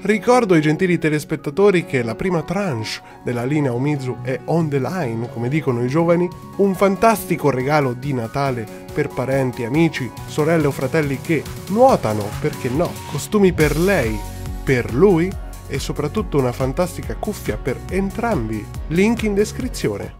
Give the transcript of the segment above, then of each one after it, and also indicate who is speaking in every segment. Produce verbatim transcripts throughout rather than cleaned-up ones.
Speaker 1: Ricordo ai gentili telespettatori che la prima tranche della linea Umizu è on the line, come dicono i giovani, un fantastico regalo di Natale per parenti, amici, sorelle o fratelli che nuotano, perché no, costumi per lei, per lui e soprattutto una fantastica cuffia per entrambi. Link in descrizione.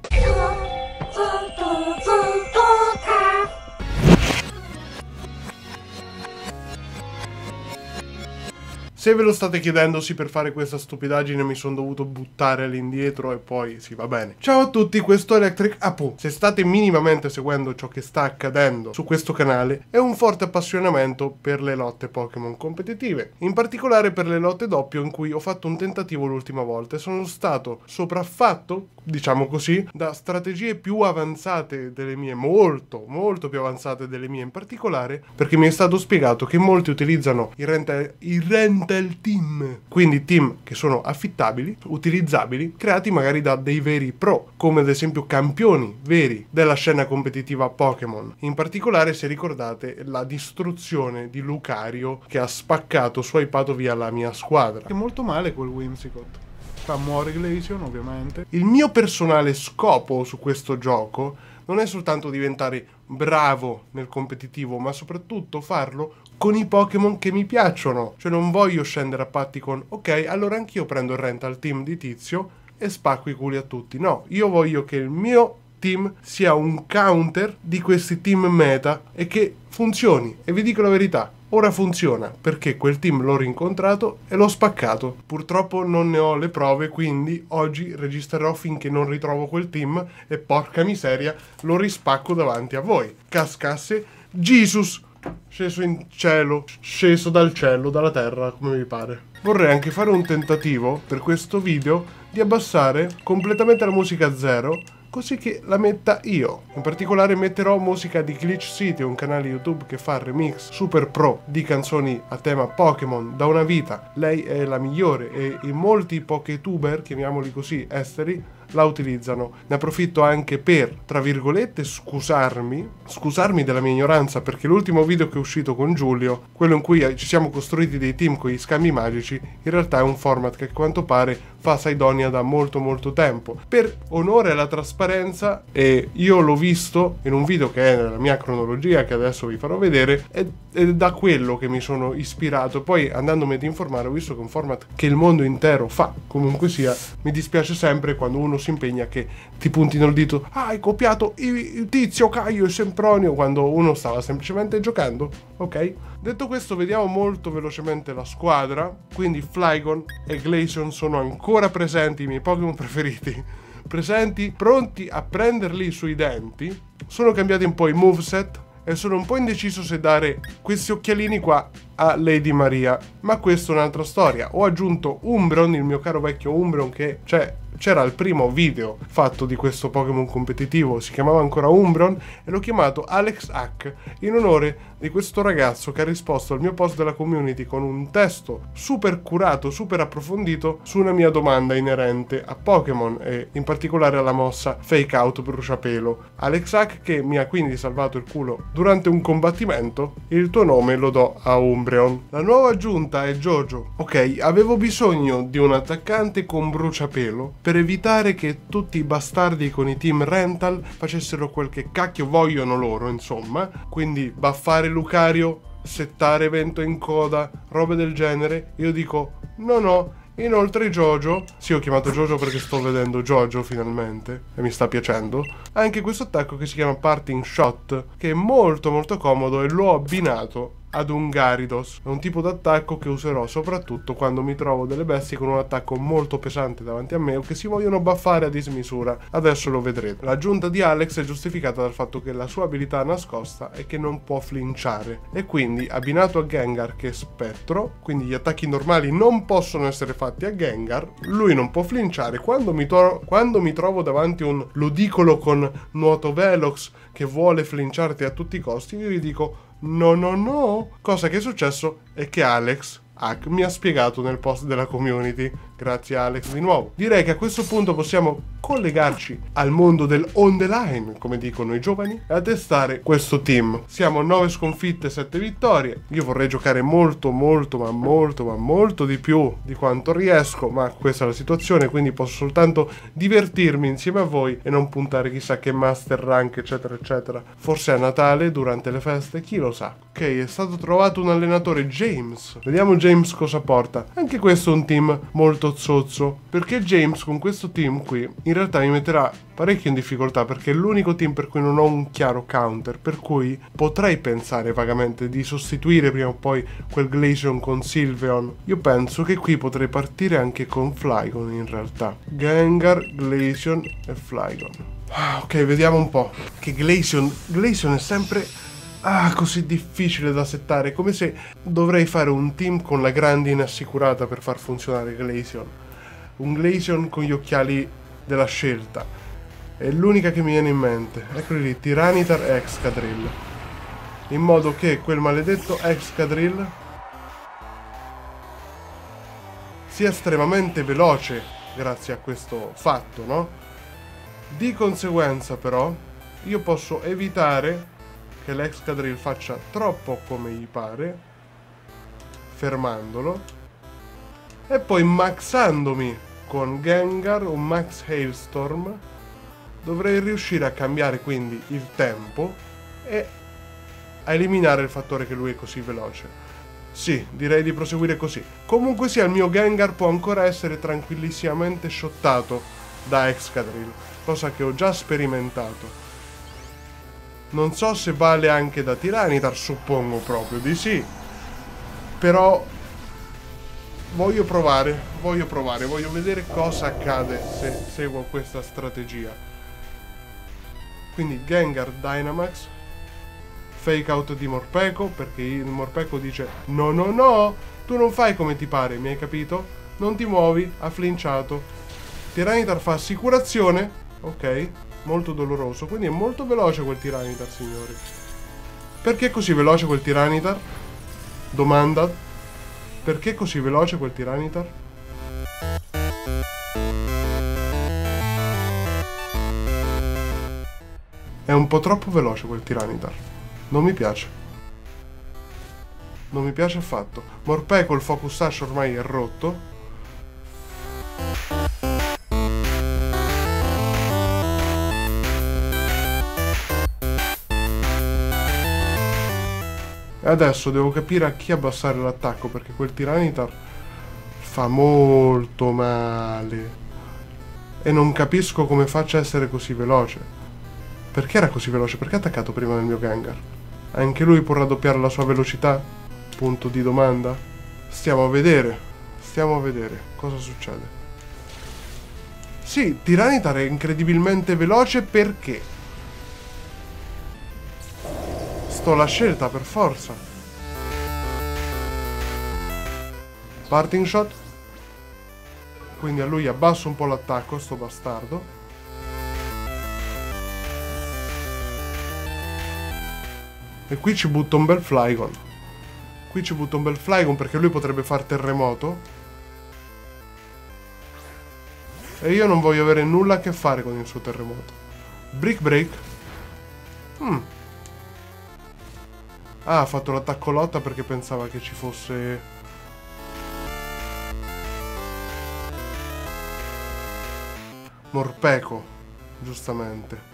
Speaker 1: Se ve lo state chiedendo, sì, per fare questa stupidaggine mi sono dovuto buttare all'indietro e poi sì, va bene. Ciao a tutti, questo è Electric Apu. Se state minimamente seguendo ciò che sta accadendo su questo canale, è un forte appassionamento per le lotte Pokémon competitive. In particolare per le lotte doppio, in cui ho fatto un tentativo l'ultima volta e sono stato sopraffatto, diciamo così, da strategie più avanzate delle mie, molto, molto più avanzate delle mie in particolare, perché mi è stato spiegato che molti utilizzano i rental, i rental team, quindi team che sono affittabili, utilizzabili, creati magari da dei veri pro, come ad esempio campioni veri della scena competitiva Pokémon. In particolare, se ricordate, la distruzione di Lucario che ha spaccato, swipato via la mia squadra.
Speaker 2: È molto male quel Whimsicott. Fa muore Glaceon, ovviamente.
Speaker 1: Il mio personale scopo su questo gioco non è soltanto diventare bravo nel competitivo, ma soprattutto farlo con i Pokémon che mi piacciono. Cioè non voglio scendere a patti con ok, allora anch'io prendo il rental team di Tizio e spacco i culi a tutti. No, io voglio che il mio team sia un counter di questi team meta e che funzioni. E vi dico la verità, ora funziona, perché quel team l'ho rincontrato e l'ho spaccato. Purtroppo non ne ho le prove, quindi oggi registrerò finché non ritrovo quel team e porca miseria lo rispacco davanti a voi. Cascasse Jesus, sceso in cielo, sceso dal cielo, dalla terra, come vi pare. Vorrei anche fare un tentativo per questo video di abbassare completamente la musica a zero, così che la metta io. In particolare metterò musica di Glitch City, un canale YouTube che fa remix super pro di canzoni a tema Pokémon da una vita. Lei è la migliore e in molti Pokétuber, chiamiamoli così, esteri, la utilizzano. Ne approfitto anche per, tra virgolette, scusarmi, scusarmi della mia ignoranza, perché l'ultimo video che è uscito con Giulio, quello in cui ci siamo costruiti dei team con gli scambi magici, in realtà è un format che a quanto pare fa Saidonia da molto molto tempo. Per onore alla trasparenza, e io l'ho visto in un video che è nella mia cronologia, che adesso vi farò vedere, ed è da quello che mi sono ispirato. Poi andandomi ad informare ho visto che è un format che il mondo intero fa. Comunque sia, mi dispiace sempre quando uno si impegna che ti puntino il dito: ah, hai copiato il Tizio, Caio e Sempronio, quando uno stava semplicemente giocando. Ok? Detto questo, vediamo molto velocemente la squadra. Quindi Flygon e Glaceon sono ancora presenti, i miei Pokémon preferiti, presenti, pronti a prenderli sui denti. Sono cambiati un po' i moveset e sono un po' indeciso se dare questi occhialini qua a Lady Maria, ma questa è un'altra storia. Ho aggiunto Umbreon, il mio caro vecchio Umbreon, che c'è c'era il primo video fatto di questo Pokémon competitivo, si chiamava ancora Umbreon, e l'ho chiamato Alex Hack in onore di questo ragazzo che ha risposto al mio post della community con un testo super curato, super approfondito su una mia domanda inerente a Pokémon e in particolare alla mossa Fake Out Bruciapelo. Alex Hack, che mi ha quindi salvato il culo durante un combattimento, il tuo nome lo do a Umbreon. La nuova aggiunta è Jojo. Ok, avevo bisogno di un attaccante con bruciapelo per evitare che tutti i bastardi con i team rental facessero quel che cacchio vogliono loro, insomma. Quindi buffare Lucario, settare evento in coda, robe del genere. Io dico no no. Inoltre Jojo, sì, ho chiamato Jojo perché sto vedendo Jojo finalmente e mi sta piacendo, ha anche questo attacco che si chiama Parting Shot, che è molto molto comodo e l'ho abbinato ad un Gyarados. È un tipo d'attacco che userò soprattutto quando mi trovo delle bestie con un attacco molto pesante davanti a me o che si vogliono buffare a dismisura. Adesso lo vedrete. L'aggiunta di Alex è giustificata dal fatto che la sua abilità nascosta è che non può flinciare e quindi abbinato a Gengar, che è spettro, quindi gli attacchi normali non possono essere fatti a Gengar, lui non può flinciare. Quando mi, quando mi trovo davanti a un ludicolo con nuoto velox che vuole flinciarti a tutti i costi, io gli dico no no no. Cosa che è successo è che Alex Hack mi ha spiegato nel post della community. Grazie Alex di nuovo. Direi che a questo punto possiamo collegarci al mondo del on the line, come dicono i giovani, e a testare questo team. Siamo nove sconfitte, sette vittorie. Io vorrei giocare molto, molto, ma molto, ma molto di più di quanto riesco, ma questa è la situazione, quindi posso soltanto divertirmi insieme a voi e non puntare chissà che master rank, eccetera, eccetera. Forse a Natale, durante le feste, chi lo sa. Ok, è stato trovato un allenatore, James. Vediamo James cosa porta. Anche questo è un team molto zozzo, perché James con questo team qui in realtà mi metterà parecchio in difficoltà, perché è l'unico team per cui non ho un chiaro counter, per cui potrei pensare vagamente di sostituire prima o poi quel Glaceon con Sylveon. Io penso che qui potrei partire anche con Flygon in realtà. Gengar, Glaceon e Flygon. Ah, ok, vediamo un po'. Che Glaceon, Glaceon è sempre ah, così difficile da settare, come se dovrei fare un team con la grandine assicurata per far funzionare Glaceon. Un Glaceon con gli occhiali della scelta. È l'unica che mi viene in mente. Eccoli lì, Tyranitar e Excadrill. In modo che quel maledetto Excadrill sia estremamente veloce grazie a questo fatto, no? Di conseguenza però io posso evitare che l'Excadrill faccia troppo come gli pare, fermandolo, e poi maxandomi con Gengar un Max Hailstorm dovrei riuscire a cambiare quindi il tempo e a eliminare il fattore che lui è così veloce. Sì, direi di proseguire così. Comunque sia, il mio Gengar può ancora essere tranquillissimamente shottato da Excadrill, cosa che ho già sperimentato. Non so se vale anche da Tyranitar, suppongo proprio di sì. Però voglio provare, voglio provare, voglio vedere cosa accade se seguo questa strategia. Quindi Gengar Dynamax, fake out di Morpeko, perché il Morpeko dice no no no, tu non fai come ti pare, mi hai capito? Non ti muovi, ha flinciato. Tyranitar fa assicurazione, ok, molto doloroso, quindi è molto veloce quel Tyranitar, signori. Perché è così veloce quel Tyranitar? Domanda. Perché è così veloce quel Tyranitar? È un po' troppo veloce quel Tyranitar. Non mi piace. Non mi piace affatto. Morpeko, il Focus Sash ormai è rotto. E adesso devo capire a chi abbassare l'attacco, perché quel Tyranitar fa molto male. E non capisco come faccia a essere così veloce. Perché era così veloce? Perché ha attaccato prima del mio Gengar? Anche lui può raddoppiare la sua velocità? Punto di domanda. Stiamo a vedere. Stiamo a vedere cosa succede. Sì, Tyranitar è incredibilmente veloce perché sto la scelta per forza. Parting shot. Quindi a lui abbasso un po' l'attacco, sto bastardo. E qui ci butto un bel Flygon. Qui ci butto un bel Flygon perché lui potrebbe far terremoto. E io non voglio avere nulla a che fare con il suo terremoto. Brick Break. Hmm. Ah, ha fatto l'attacco lotta perché pensava che ci fosse... Morpeko, giustamente.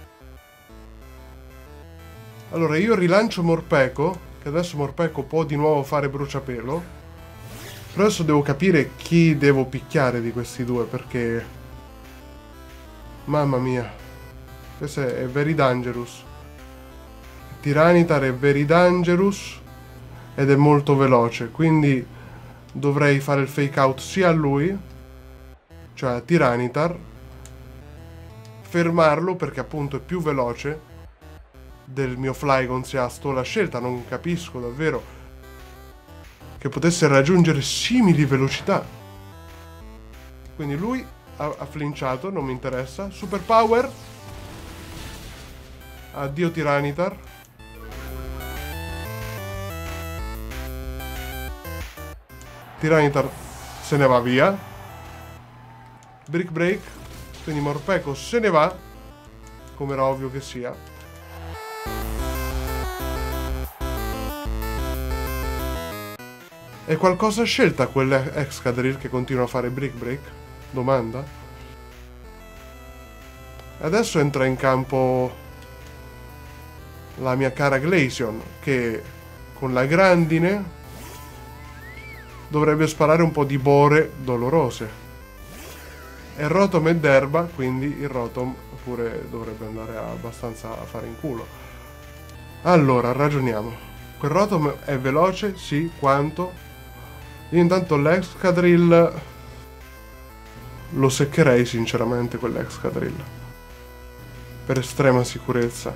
Speaker 1: Allora io rilancio Morpeko, che adesso Morpeko può di nuovo fare bruciapelo. Però adesso devo capire chi devo picchiare di questi due, perché... Mamma mia. Questo è, è very dangerous. Tyranitar è very dangerous ed è molto veloce, quindi dovrei fare il fake out sia a lui, cioè a Tyranitar, fermarlo perché appunto è più veloce del mio Flygon se ha sto la scelta. Non capisco davvero che potesse raggiungere simili velocità. Quindi lui ha, ha flinciato, non mi interessa. Super power. Addio Tyranitar. Tyranitar se ne va via. Brick break. Quindi Morpeko se ne va, come era ovvio che sia. E qualcosa ha scelta quell'Excadrill che continua a fare Brick Break? Domanda. Adesso entra in campo la mia cara Glaceon, che con la grandine dovrebbe sparare un po' di bore dolorose. E Rotom è d'erba, quindi il Rotom pure dovrebbe andare abbastanza a fare in culo. Allora, ragioniamo. Quel Rotom è veloce? Sì, quanto? Io intanto l'Excadrill lo seccherei sinceramente, quell'Excadrill, per estrema sicurezza.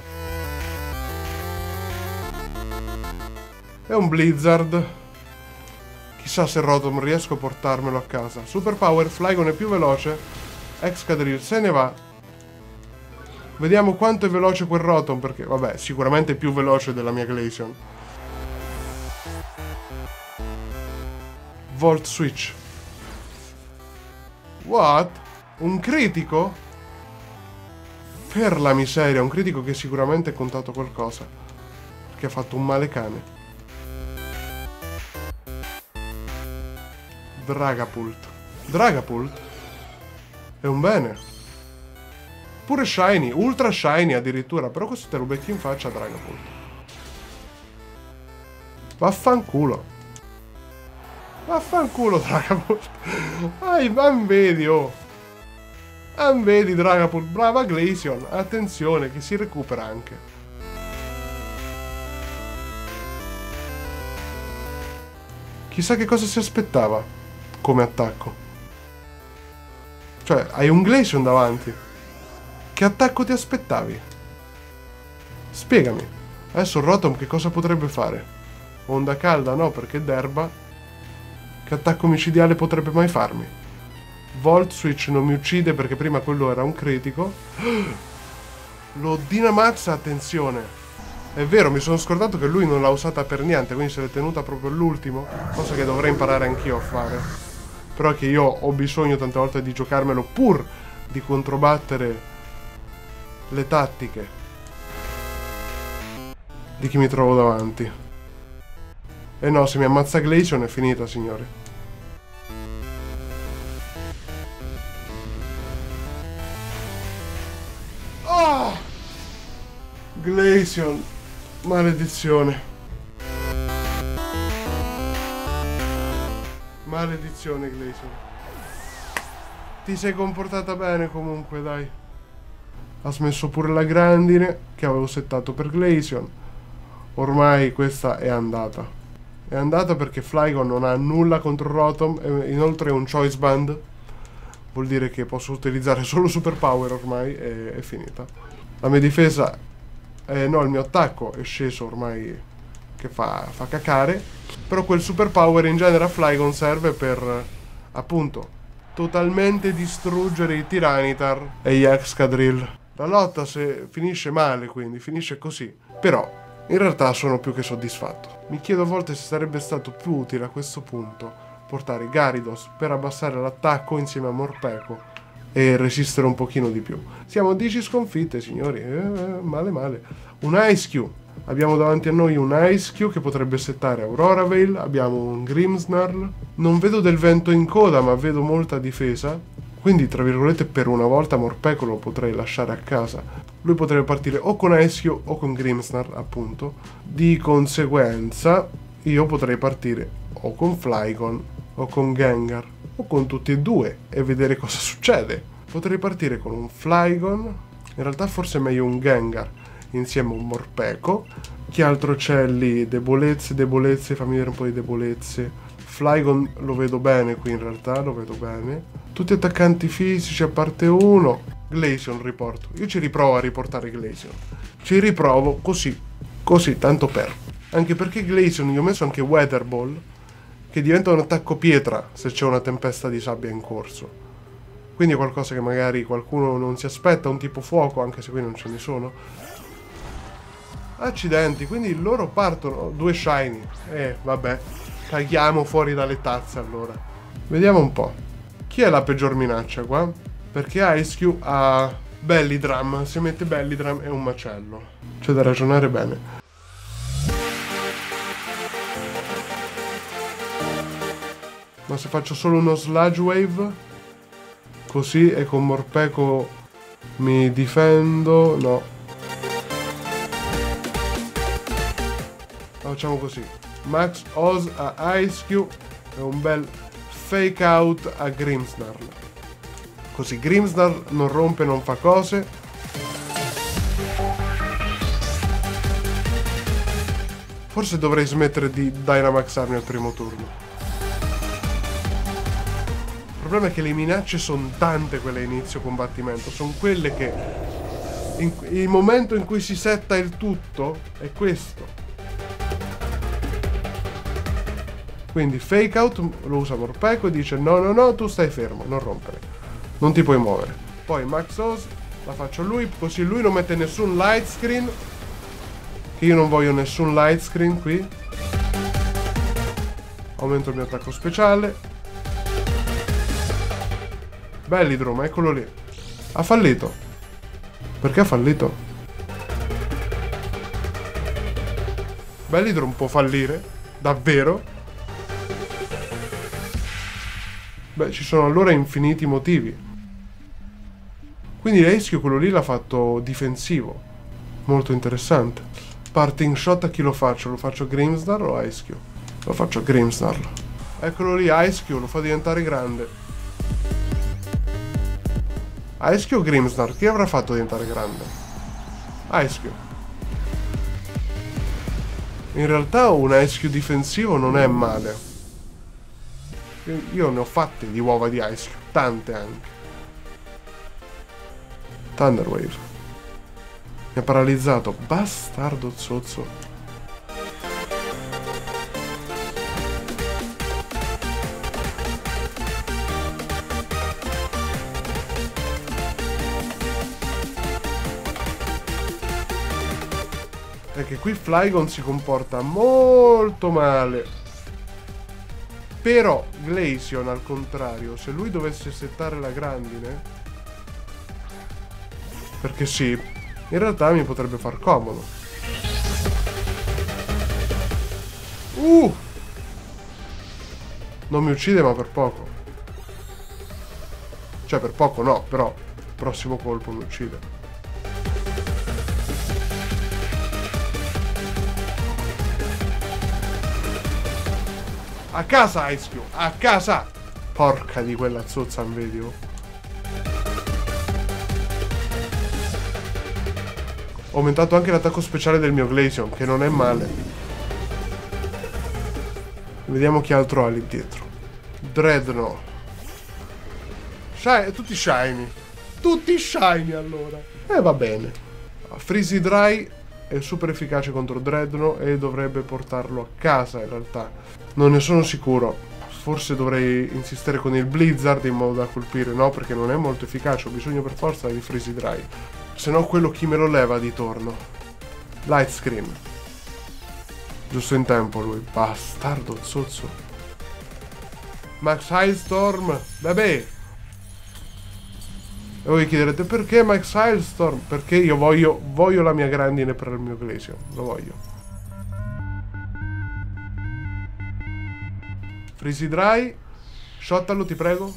Speaker 1: È un Blizzard. Chissà se Rotom riesco a portarmelo a casa. Super Power, Flygon è più veloce. Excadrill se ne va. Vediamo quanto è veloce quel Rotom, perché vabbè, sicuramente è più veloce della mia Glaceon. Volt Switch. What? Un critico? Per la miseria, un critico che sicuramente ha contato qualcosa, perché ha fatto un male cane. Dragapult. Dragapult? È un bene. Pure Shiny, Ultra Shiny addirittura, però questo te lo becchi in faccia Dragapult. Vaffanculo. Vaffanculo Dragapult. Ai, man vedi, oh. Man vedi Dragapult, brava Glaceon. Attenzione, che si recupera anche. Chissà che cosa si aspettava come attacco. Cioè, hai un Glaceon davanti. Che attacco ti aspettavi? Spiegami. Adesso Rotom che cosa potrebbe fare? Onda calda no, perché è d'erba. Che attacco micidiale potrebbe mai farmi? Volt Switch non mi uccide perché prima quello era un critico. Lo Dynamax, attenzione. È vero, mi sono scordato che lui non l'ha usata per niente, quindi se l'è tenuta proprio all'ultimo, cosa che dovrei imparare anch'io a fare. Però è che io ho bisogno tante volte di giocarmelo pur di controbattere le tattiche di chi mi trovo davanti. E no, se mi ammazza Glaceon è finita, signori. Oh! Glaceon, maledizione. Maledizione, Glaceon. Ti sei comportata bene comunque, dai. Ha smesso pure la grandine che avevo settato per Glaceon. Ormai questa è andata. È andata perché Flygon non ha nulla contro Rotom e inoltre è un Choice Band. Vuol dire che posso utilizzare solo Super Power ormai e è finita. La mia difesa, eh, no, il mio attacco è sceso ormai, che fa, fa cacare. Però quel Super Power in genere a Flygon serve per, appunto, totalmente distruggere i Tyranitar e gli Excadrill. La lotta se finisce male, quindi finisce così. Però in realtà sono più che soddisfatto. Mi chiedo a volte se sarebbe stato più utile a questo punto portare Gyarados per abbassare l'attacco insieme a Morpeko e resistere un pochino di più. Siamo a dieci sconfitte, signori. Eh, male male. Un Ice-Q. Abbiamo davanti a noi un Ice-Q che potrebbe settare Aurora Veil. Abbiamo un Grimmsnarl. Non vedo del vento in coda, ma vedo molta difesa. Quindi, tra virgolette, per una volta Morpeko lo potrei lasciare a casa. Lui potrebbe partire o con Ice-Q o con Grimmsnarl, appunto. Di conseguenza, io potrei partire o con Flygon o con Gengar o con tutti e due e vedere cosa succede. Potrei partire con un Flygon. In realtà forse è meglio un Gengar insieme a un Morpeko. Che altro c'è lì? Debolezze, debolezze, fammi vedere un po' di debolezze. Flygon lo vedo bene qui in realtà, lo vedo bene. Tutti attaccanti fisici a parte uno. Glaceon riporto. Io ci riprovo a riportare Glaceon. Ci riprovo così, così, tanto per. Anche perché Glaceon gli ho messo anche Weather Ball, che diventa un attacco pietra se c'è una tempesta di sabbia in corso. Quindi è qualcosa che magari qualcuno non si aspetta, un tipo fuoco, anche se qui non ce ne sono. Accidenti, quindi loro partono, due Shiny. Eh, vabbè, caghiamo fuori dalle tazze allora. Vediamo un po'. Chi è la peggior minaccia qua? Perché Ice Cube ha Bellydrum. Se mette Bellydrum è un macello. C'è da ragionare bene. Ma se faccio solo uno Sludge Wave, così, e con Morpeko mi difendo, no. Facciamo così. Max Oz a Ice Cube e un bel fake out a Grimmsnarl. Così Grimmsnarl non rompe, non fa cose. Forse dovrei smettere di Dynamaxarmi al primo turno. Il problema è che le minacce sono tante, quelle a inizio combattimento. Sono quelle che in, il momento in cui si setta il tutto è questo. Quindi fake out lo usa Morpeko e dice no no no, tu stai fermo, non rompere, non ti puoi muovere. Poi Max Oz la faccio a lui, così lui non mette nessun light screen, che io non voglio nessun light screen qui. Aumento il mio attacco speciale. Bellydrum, eccolo lì. Ha fallito. Perché ha fallito? Bellydrum può fallire, davvero? Beh, ci sono allora infiniti motivi. Quindi Ice Cube quello lì l'ha fatto difensivo. Molto interessante. Parting shot a chi lo faccio? Lo faccio Grimmsnarl o Ice Cube? Lo faccio Grimmsnarl. Eccolo lì, Ice Cube, lo fa diventare grande. Ice Cube o Grimmsnarl? Chi avrà fatto diventare grande? Ice Cube. In realtà un Ice Cube difensivo non è male. Io ne ho fatte di uova di Ice Cube, tante anche. Thunder Wave. Mi ha paralizzato, bastardo zozzo. Perché qui Flygon si comporta molto male. Però Glaceon al contrario, se lui dovesse settare la grandine, perché sì, in realtà mi potrebbe far comodo. Uh! Non mi uccide, ma per poco. Cioè per poco no, però il prossimo colpo mi uccide. A casa Ice Cube, a casa! Porca di quella zozza, non vedi? Ho aumentato anche l'attacco speciale del mio Glaceon, che non è male. Vediamo chi altro ha lì dietro. Dreadnought. Shiny, tutti shiny. Tutti shiny allora. E eh, va bene. Freezy Dry è super efficace contro Dreadnought e dovrebbe portarlo a casa in realtà. Non ne sono sicuro. Forse dovrei insistere con il Blizzard in modo da colpire. No, perché non è molto efficace. Ho bisogno per forza di Freezy Dry. Se no quello chi me lo leva di torno. Light Screen. Giusto in tempo lui. Bastardo zozzo. Max Hailstorm. Vabbè. E voi chiederete perché Max Hailstorm? Perché io voglio, voglio la mia grandine per il mio Glaceon. Lo voglio. Freezy Dry. Shottalo, ti prego.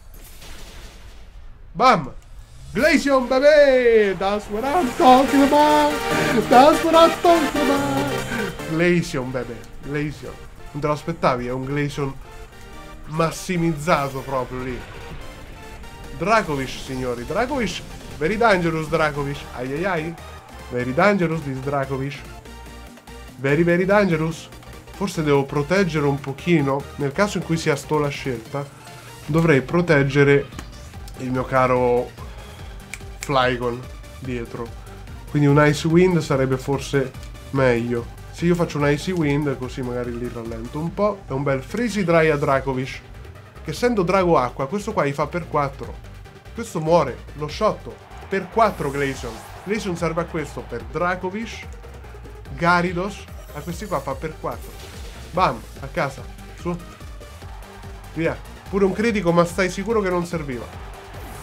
Speaker 1: Bam! Glaceon, baby! That's what I'm talking about! That's what I'm talking about! Glaceon, baby. Glaceon. Non te lo aspettavi? È un Glaceon massimizzato proprio lì. Dracovish, signori. Dracovish. Very dangerous, Dracovish. Ai ai ai. Very dangerous, this Dracovish. Very, very dangerous. Forse devo proteggere un pochino. Nel caso in cui sia sto la scelta, dovrei proteggere il mio caro Flygon dietro. Quindi un Icy Wind sarebbe forse meglio. Se io faccio un Icy Wind, così magari li rallento un po'. È un bel Freezy Dry a Dracovish, che essendo Drago Acqua, questo qua gli fa per quattro. Questo muore, lo shotto. Per quattro Glaceon. Glaceon serve a questo, per Dracovish, Gyarados. A questi qua fa per quattro. Bam, a casa. Su. Via. Pure un critico, ma stai sicuro che non serviva.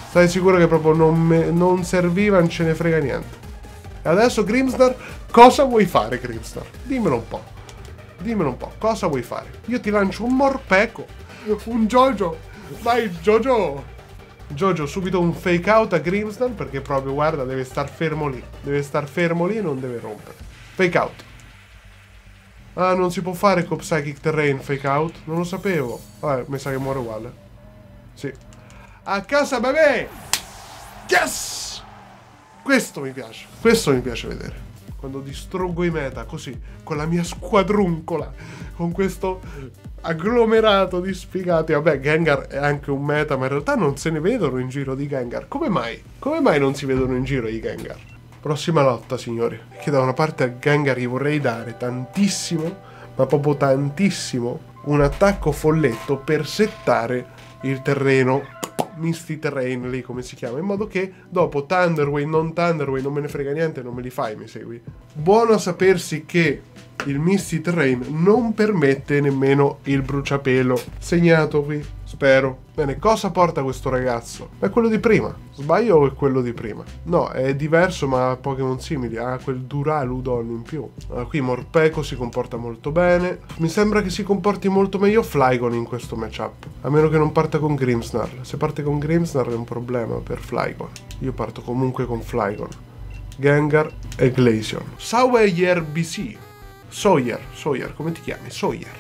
Speaker 1: Stai sicuro che proprio non, me, non serviva, non ce ne frega niente. E adesso Grimsnar, cosa vuoi fare Grimsnar? Dimmelo un po'. Dimmelo un po', cosa vuoi fare? Io ti lancio un Morpeko, un Jojo. Vai Jojo. Jojo, subito un fake out a Grimsnar perché proprio, guarda, deve star fermo lì. Deve star fermo lì e non deve rompere. Fake out. Ah, non si può fare con Psychic Terrain fake out? Non lo sapevo. Vabbè, mi sa che muore uguale. Sì. A casa, bebè! Yes! Questo mi piace. Questo mi piace vedere. Quando distruggo i meta, così, con la mia squadruncola, con questo agglomerato di sfigati. Vabbè, Gengar è anche un meta, ma in realtà non se ne vedono in giro di Gengar. Come mai? Come mai non si vedono in giro i Gengar? Prossima lotta, signori. Che da una parte a Gengar gli vorrei dare tantissimo, ma proprio tantissimo, un attacco folletto per settare il terreno, Misty Terrain lì come si chiama, in modo che dopo Thunderwave, non Thunderwave, non me ne frega niente, non me li fai, mi segui? Buono a sapersi che il Misty Terrain non permette nemmeno il bruciapelo. Segnato qui, spero. Bene, cosa porta questo ragazzo? È quello di prima. Sbaglio o è quello di prima? No, è diverso ma ha Pokémon simili. Ha quel Duraludon in più. Allora, qui Morpeko si comporta molto bene. Mi sembra che si comporti molto meglio Flygon in questo matchup. A meno che non parta con Grimmsnarl. Se parte con Grimmsnarl è un problema per Flygon. Io parto comunque con Flygon, Gengar e Glaceon. Sawyer B C. Sawyer, Sawyer, come ti chiami? Sawyer.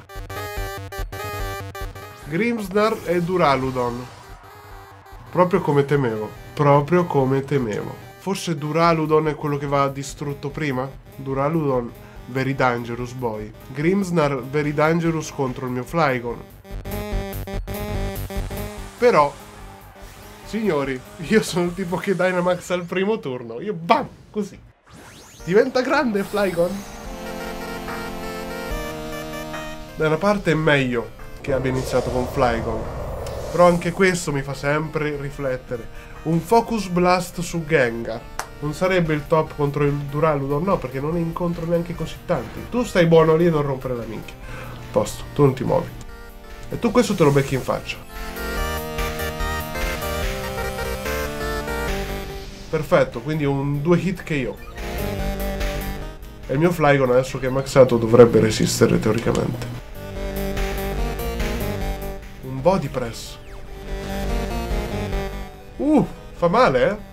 Speaker 1: Grimmsnarl e Duraludon. Proprio come temevo. Proprio come temevo. Forse Duraludon è quello che va distrutto prima? Duraludon, very dangerous boy. Grimmsnarl, very dangerous contro il mio Flygon. Però, signori, io sono il tipo che Dynamax al primo turno. Io bam, così. Diventa grande Flygon. Da una parte è meglio che abbia iniziato con Flygon, però anche questo mi fa sempre riflettere. Un Focus Blast su Gengar non sarebbe il top contro il Duraludon? No, perché non ne incontro neanche così tanti. Tu stai buono lì e non rompere la minchia. Posto, tu non ti muovi. E tu questo te lo becchi in faccia. Perfetto, quindi un due hit K O. E il mio Flygon adesso che è maxato dovrebbe resistere teoricamente. Un body press. Uh, fa male, eh?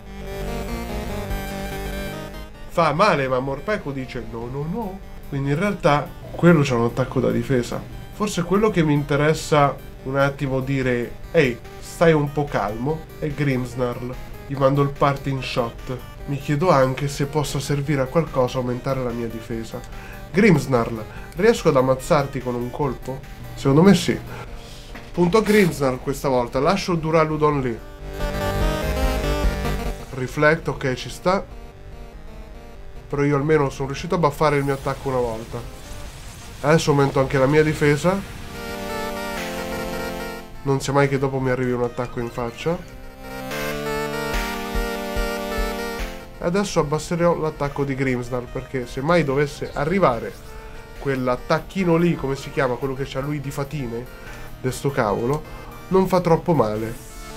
Speaker 1: Fa male, ma Morpeko dice no, no, no. Quindi in realtà quello c'ha un attacco da difesa. Forse quello che mi interessa un attimo dire, ehi, stai un po' calmo, è Grimmsnarl. Gli mando il parting shot. Mi chiedo anche se possa servire a qualcosa aumentare la mia difesa. Grimmsnarl, riesco ad ammazzarti con un colpo? Secondo me sì. Punto Grimmsnarl questa volta, lascio il Duraludon lì. Reflect, ok, ci sta. Però io almeno sono riuscito a buffare il mio attacco una volta. Adesso aumento anche la mia difesa. Non sia mai che dopo mi arrivi un attacco in faccia. Adesso abbasserò l'attacco di Grimmsnarl, perché se mai dovesse arrivare quell'attacchino lì, come si chiama, quello che c'ha lui di fatine, de sto cavolo, non fa troppo male.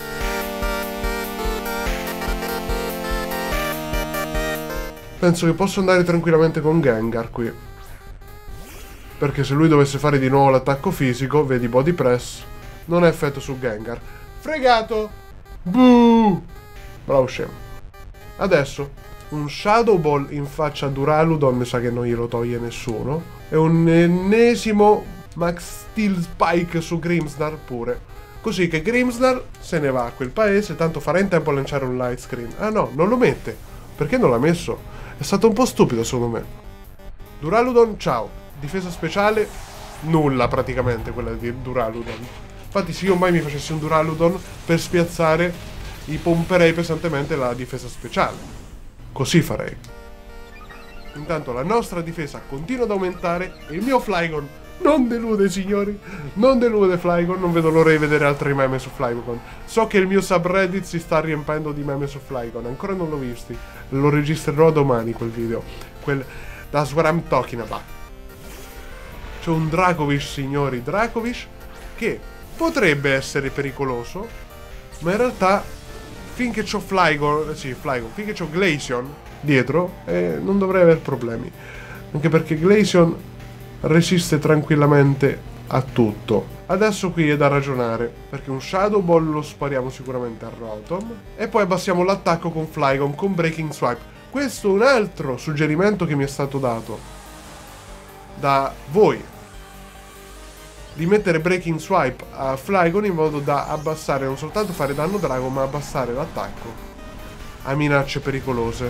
Speaker 1: Penso che posso andare tranquillamente con Gengar qui, perché se lui dovesse fare di nuovo l'attacco fisico, vedi body press, non ha effetto su Gengar. Fregato! Buh! Bravo scemo. Adesso un Shadow Ball in faccia a Duraludon, mi sa che non glielo toglie nessuno. E un ennesimo Max Steel Spike su Grimmsnarl pure. Così che Grimmsnarl se ne va a quel paese, tanto farà in tempo a lanciare un light screen. Ah no, non lo mette. Perché non l'ha messo? È stato un po' stupido secondo me. Duraludon, ciao. Difesa speciale, nulla praticamente quella di Duraludon. Infatti se io mai mi facessi un Duraludon per spiazzare, gli pomperei pesantemente la difesa speciale. Così farei. Intanto la nostra difesa continua ad aumentare e il mio Flygon non delude, signori. Non delude Flygon. Non vedo l'ora di vedere altri meme su Flygon. So che il mio subreddit si sta riempendo di meme su Flygon. Ancora non l'ho visti. Lo registrerò domani quel video. Quel That's what I'm talking about. C'è un Dracovish, signori. Dracovish che potrebbe essere pericoloso, ma in realtà finché c'ho Flygon, sì, Flygon, finché c'ho Glaceon dietro, eh, non dovrei aver problemi. Anche perché Glaceon resiste tranquillamente a tutto. Adesso qui è da ragionare, perché un Shadow Ball lo spariamo sicuramente a Rotom, e poi abbassiamo l'attacco con Flygon, con Breaking Swipe. Questo è un altro suggerimento che mi è stato dato da voi, di mettere Breaking Swipe a Flygon in modo da abbassare, non soltanto fare danno drago, ma abbassare l'attacco a minacce pericolose.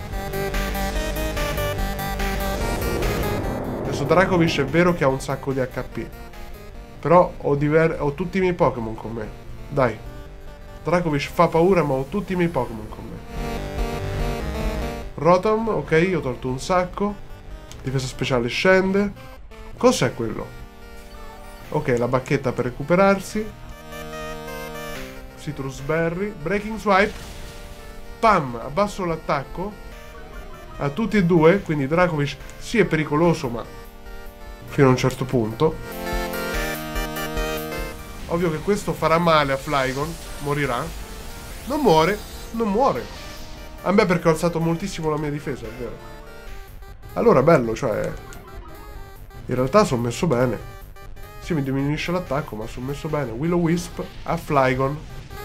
Speaker 1: Adesso Dracovish è vero che ha un sacco di H P, però ho, diver- ho tutti i miei Pokémon con me. Dai, Dracovish fa paura, ma ho tutti i miei Pokémon con me. Rotom, ok, ho tolto un sacco. Difesa speciale scende. Cos'è quello? Ok, la bacchetta per recuperarsi. Citrus Berry. Breaking Swipe. Pam, abbasso l'attacco a tutti e due. Quindi Dracovish sì è pericoloso, ma fino a un certo punto. Ovvio che questo farà male a Flygon. Morirà. Non muore. Non muore. A me perché ho alzato moltissimo la mia difesa, è vero. Allora bello, cioè in realtà sono messo bene. Sì, mi diminuisce l'attacco, ma sono messo bene. Will-O-Wisp a Flygon.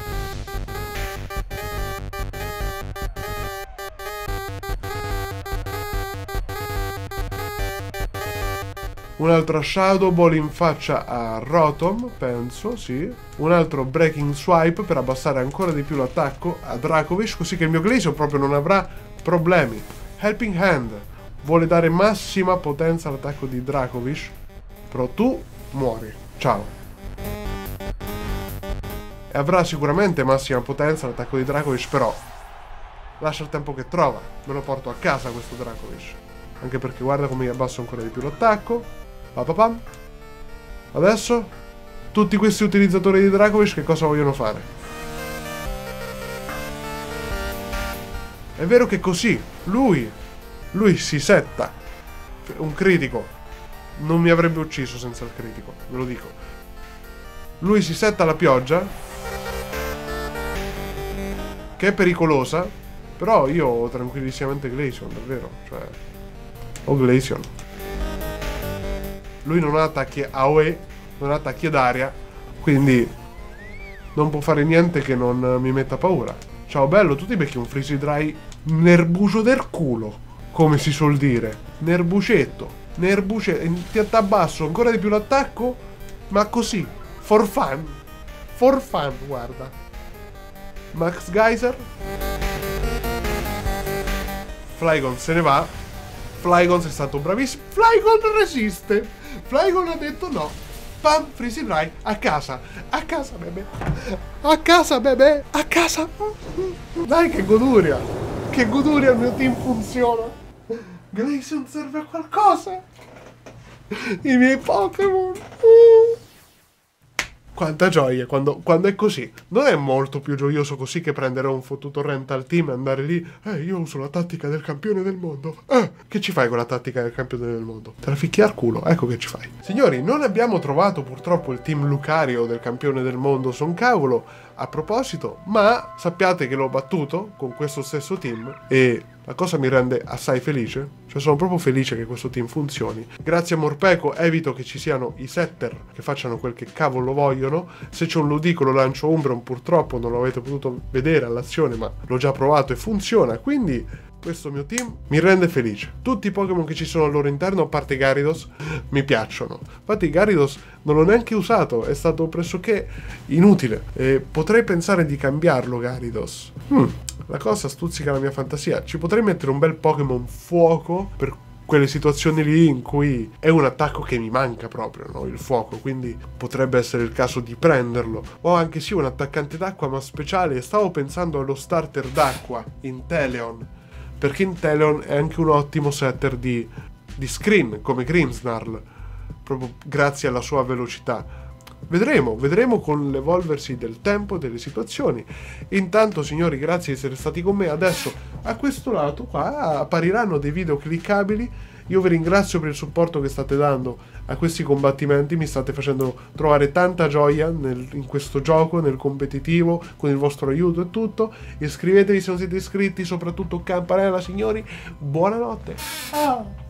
Speaker 1: Un'altra Shadow Ball in faccia a Rotom, penso, sì. Un altro Breaking Swipe per abbassare ancora di più l'attacco a Dracovish, così che il mio Glaceon proprio non avrà problemi. Helping Hand vuole dare massima potenza all'attacco di Dracovish, però tu muori. Ciao. E avrà sicuramente massima potenza l'attacco di Dracovish, però lascia il tempo che trova. Me lo porto a casa questo Dracovish. Anche perché guarda come mi abbasso ancora di più l'attacco. Papapam. Adesso tutti questi utilizzatori di Dracovish che cosa vogliono fare? È vero che così lui lui si setta un critico. Non mi avrebbe ucciso senza il critico, ve lo dico. Lui si setta la pioggia, che è pericolosa, però io ho tranquillissimamente Glaceon, davvero, cioè ho Glaceon. Lui non ha attacchi A O E, non ha attacchi ad aria, quindi non può fare niente che non mi metta paura. Ciao bello, tu ti becchi un Freezy Dry nerbucio del culo, come si suol dire. Nerbucetto, nerbucetto, ti abbasso ancora di più l'attacco, ma così, for fun, for fun, guarda. Max Geyser. Flygon se ne va. Flygon sei stato bravissimo. Flygon resiste. Flygon ha detto no. Pam, Freezy Dry, a casa. A casa, bebè. A casa, bebè. A casa. Dai, che goduria. Che goduria, il mio team funziona. Glaceon serve a qualcosa. I miei Pokémon. Uh. Quanta gioia quando, quando è così. Non è molto più gioioso così che prendere un fottuto rental team e andare lì. Eh, io uso la tattica del campione del mondo. Eh, che ci fai con la tattica del campione del mondo? Te la ficchi al culo, ecco che ci fai. Signori, non abbiamo trovato purtroppo il team Lucario del campione del mondo Son Cavolo a proposito, ma sappiate che l'ho battuto con questo stesso team e la cosa mi rende assai felice. Cioè sono proprio felice che questo team funzioni. Grazie a Morpeko evito che ci siano i setter che facciano quel che cavolo vogliono. Se c'è un Ludicolo lancio Umbreon, purtroppo non lo avete potuto vedere all'azione, ma l'ho già provato e funziona, quindi questo mio team mi rende felice. Tutti i Pokémon che ci sono al loro interno, a parte Gyarados, mi piacciono. Infatti Gyarados non l'ho neanche usato, è stato pressoché inutile. E potrei pensare di cambiarlo Gyarados. Hmm, la cosa stuzzica la mia fantasia. Ci potrei mettere un bel Pokémon fuoco per quelle situazioni lì in cui è un attacco che mi manca proprio, no? Il fuoco, quindi potrebbe essere il caso di prenderlo. O anche sì un attaccante d'acqua ma speciale. Stavo pensando allo starter d'acqua in Teleon, perché Inteleon è anche un ottimo setter di, di screen, come Grimmsnarl, proprio grazie alla sua velocità. Vedremo, vedremo con l'evolversi del tempo e delle situazioni. Intanto, signori, grazie di essere stati con me. Adesso, a questo lato qua, appariranno dei video cliccabili Io vi ringrazio per il supporto che state dando a questi combattimenti, mi state facendo trovare tanta gioia nel, in questo gioco, nel competitivo, con il vostro aiuto e tutto. Iscrivetevi se non siete iscritti, soprattutto campanella, signori. Buonanotte. Ah.